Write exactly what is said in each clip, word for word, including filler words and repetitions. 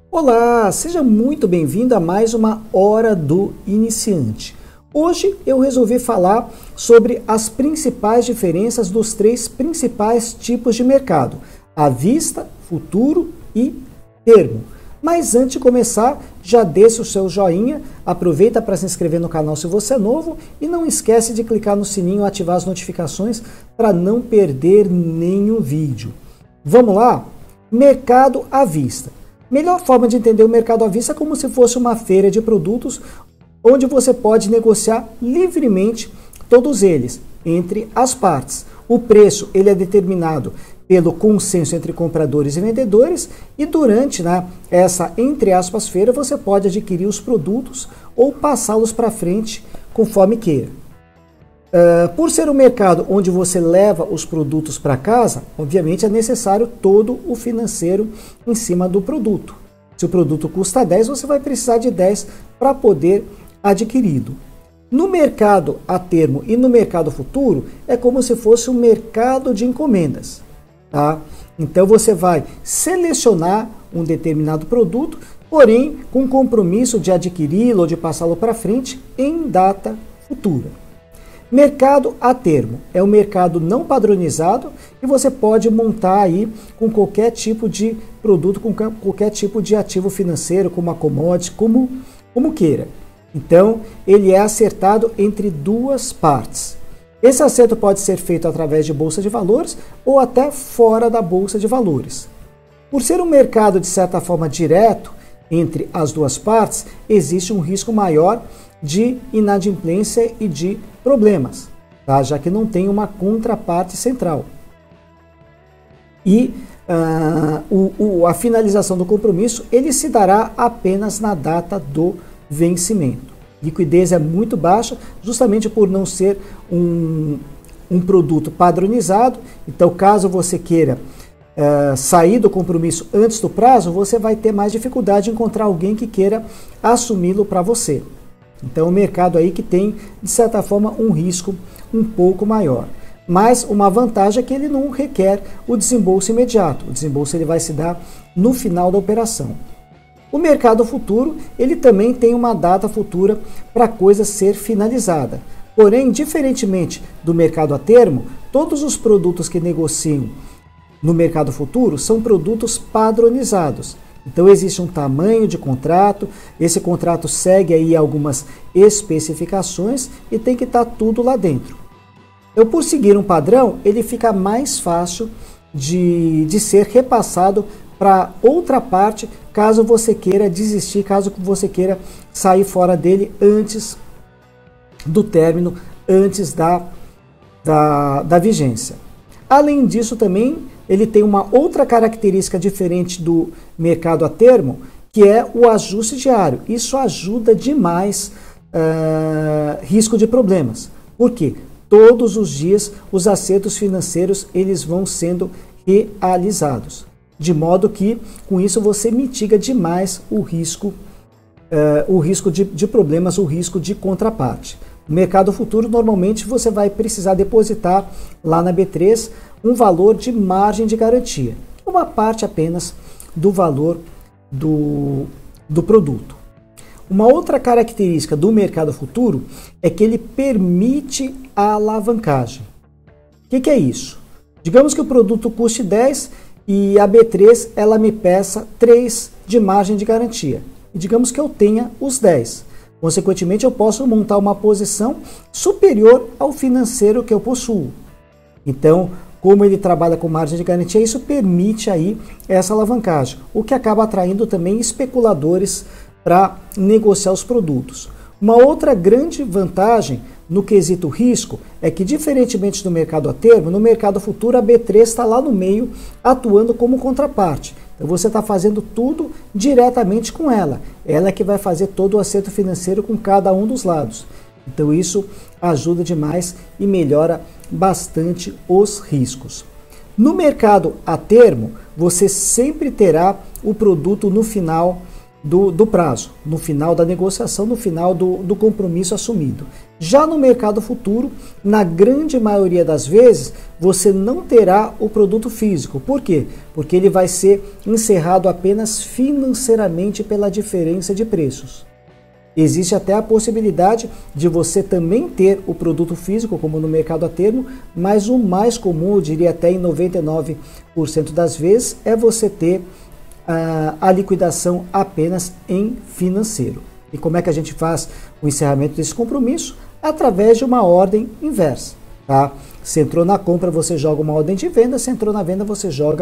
Olá, seja muito bem-vindo a mais uma Hora do Iniciante. Hoje eu resolvi falar sobre as principais diferenças dos três principais tipos de mercado: à vista, futuro e termo. Mas antes de começar, já deixa o seu joinha, aproveita para se inscrever no canal se você é novo e não esquece de clicar no sininho e ativar as notificações para não perder nenhum vídeo. Vamos lá? Mercado à vista. Melhor forma de entender o mercado à vista é como se fosse uma feira de produtos onde você pode negociar livremente todos eles entre as partes. O preço ele é determinado pelo consenso entre compradores e vendedores e durante né, essa, entre aspas, feira você pode adquirir os produtos ou passá-los para frente conforme queira. Uh, por ser um mercado onde você leva os produtos para casa, obviamente é necessário todo o financeiro em cima do produto. Se o produto custa dez, você vai precisar de dez para poder adquirido. No mercado a termo e no mercado futuro, é como se fosse um mercado de encomendas. Tá? Então você vai selecionar um determinado produto, porém com compromisso de adquiri-lo ou de passá-lo para frente em data futura. Mercado a termo é um mercado não padronizado e você pode montar aí com qualquer tipo de produto, com qualquer tipo de ativo financeiro, como a commodity, como, como queira. Então, ele é acertado entre duas partes. Esse acerto pode ser feito através de bolsa de valores ou até fora da bolsa de valores. Por ser um mercado de certa forma direto entre as duas partes, existe um risco maior de inadimplência e de problemas, tá? Já que não tem uma contraparte central. E uh, o, o, a finalização do compromisso ele se dará apenas na data do vencimento. Liquidez é muito baixa, justamente por não ser um, um produto padronizado. Então, caso você queira uh, sair do compromisso antes do prazo, você vai ter mais dificuldade de encontrar alguém que queira assumi-lo para você. Então, é um mercado aí que tem, de certa forma, um risco um pouco maior. Mas uma vantagem é que ele não requer o desembolso imediato. O desembolso ele vai se dar no final da operação. O mercado futuro, ele também tem uma data futura para a coisa ser finalizada. Porém, diferentemente do mercado a termo, todos os produtos que negociam no mercado futuro são produtos padronizados. Então existe um tamanho de contrato, esse contrato segue aí algumas especificações e tem que estar tudo lá dentro. Então, por seguir um padrão, ele fica mais fácil de, de ser repassado para outra parte, caso você queira desistir, caso você queira sair fora dele antes do término, antes da, da, da vigência. Além disso também, ele tem uma outra característica diferente do mercado a termo, que é o ajuste diário. Isso ajuda demais uh, risco de problemas. Por quê? Todos os dias os acertos financeiros eles vão sendo realizados. De modo que, com isso, você mitiga demais o risco, uh, o risco de, de problemas, o risco de contraparte. No mercado futuro, normalmente, você vai precisar depositar lá na B três um valor de margem de garantia, uma parte apenas do valor do, do produto. Uma outra característica do mercado futuro é que ele permite a alavancagem. O que, que é isso? Digamos que o produto custe dez e a B três ela me peça três de margem de garantia. E digamos que eu tenha os dez. Consequentemente, eu posso montar uma posição superior ao financeiro que eu possuo. Então, como ele trabalha com margem de garantia, isso permite aí essa alavancagem, o que acaba atraindo também especuladores para negociar os produtos. Uma outra grande vantagem no quesito risco é que, diferentemente do mercado a termo, no mercado futuro a B três está lá no meio atuando como contraparte. Então você está fazendo tudo diretamente com ela. Ela é que vai fazer todo o acerto financeiro com cada um dos lados. Então isso ajuda demais e melhora bastante os riscos. No mercado a termo, você sempre terá o produto no final do, do prazo, no final da negociação, no final do, do compromisso assumido. Já no mercado futuro, na grande maioria das vezes, você não terá o produto físico. Por quê? Porque ele vai ser encerrado apenas financeiramente pela diferença de preços. Existe até a possibilidade de você também ter o produto físico, como no mercado a termo, mas o mais comum, eu diria até em noventa e nove por cento das vezes, é você ter a, a liquidação apenas em financeiro. E como é que a gente faz o encerramento desse compromisso? Através de uma ordem inversa. Tá? Se entrou na compra, você joga uma ordem de venda, se entrou na venda, você joga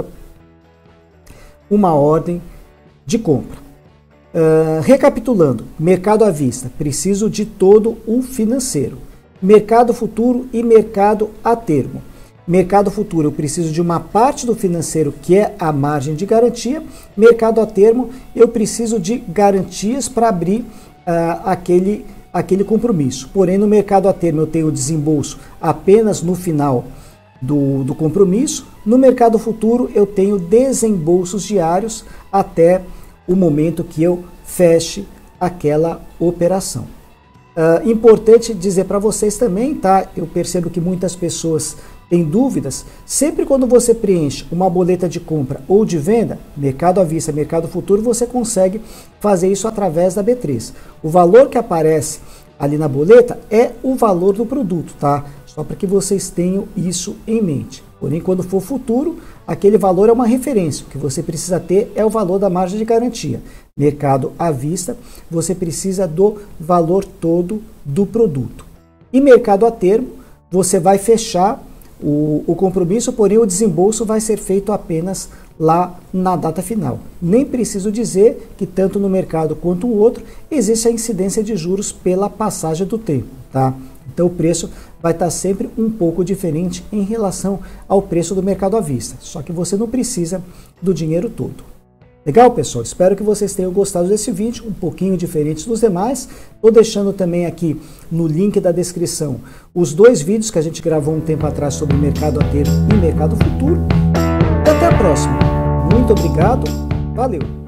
uma ordem de compra. Uh, recapitulando, mercado à vista, preciso de todo o financeiro. Mercado futuro e mercado a termo. Mercado futuro, eu preciso de uma parte do financeiro, que é a margem de garantia. Mercado a termo, eu preciso de garantias para abrir uh, aquele, aquele compromisso. Porém, no mercado a termo, eu tenho desembolso apenas no final do, do compromisso. No mercado futuro, eu tenho desembolsos diários até o momento que eu feche aquela operação. Uh, importante dizer para vocês também, tá? Eu percebo que muitas pessoas têm dúvidas. Sempre quando você preenche uma boleta de compra ou de venda, mercado à vista, mercado futuro, você consegue fazer isso através da B três. O valor que aparece ali na boleta é o valor do produto, tá? Só para que vocês tenham isso em mente. Porém, quando for futuro, aquele valor é uma referência. O que você precisa ter é o valor da margem de garantia. Mercado à vista, você precisa do valor todo do produto. E mercado a termo, você vai fechar o, o compromisso, porém o desembolso vai ser feito apenas lá na data final. Nem preciso dizer que tanto no mercado quanto no outro existe a incidência de juros pela passagem do tempo, tá? Então o preço vai estar sempre um pouco diferente em relação ao preço do mercado à vista. Só que você não precisa do dinheiro todo. Legal, pessoal? Espero que vocês tenham gostado desse vídeo, um pouquinho diferente dos demais. Estou deixando também aqui no link da descrição os dois vídeos que a gente gravou um tempo atrás sobre mercado a termo e mercado futuro. E até a próxima. Muito obrigado. Valeu!